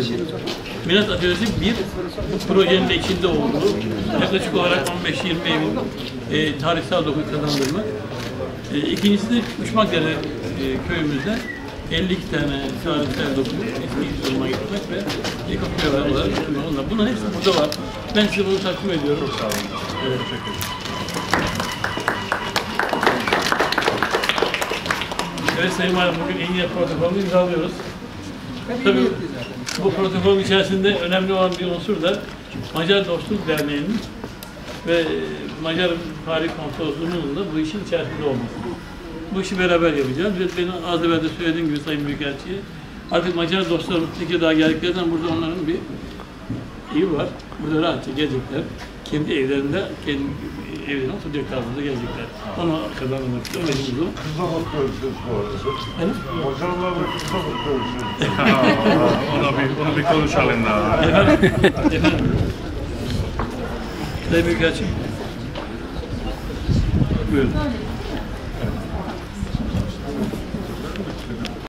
Miras Atölyesi bir, bu projenin de içinde olduğu, yaklaşık olarak 15-20 evin tarihsel doku kazandırmak. İkincisi de Uçmakdere köyümüzde 52 tane tarihsel doku eski duruma getirmek ve ekoköyler olarak tutulmak. Bunların hepsi burada var. Ben size bunu takdim ediyorum. Çok sağ olun. Evet. Teşekkür ederim. Evet Sayın Valim, bugün en iyi protokolü imzalıyoruz. Tabii bu protokolün içerisinde önemli olan bir unsur da Macar Dostluk Derneği'nin ve Macar Tarih Konsolosluğu'nun da bu işin içerisinde olması. Bu işi beraber yapacağız. Ve benim az evvel de söylediğim gibi Sayın Büyükelçi'ye artık Macar dostlarımız Tekirdağ'a geldiklerinde burada onların bir evi var. Burada rahatça gelecekler. Kendi evlerinde, kendi evlerine oturacaklar, burada gelecekler. Onu kazanmak istiyorum. Kızla bakıyorsunuz bu arada. Macarlarla kızla bakıyorsunuz. Onu bir konuşalım daha. Efendim. Sayın Büyükelçim. Buyurun.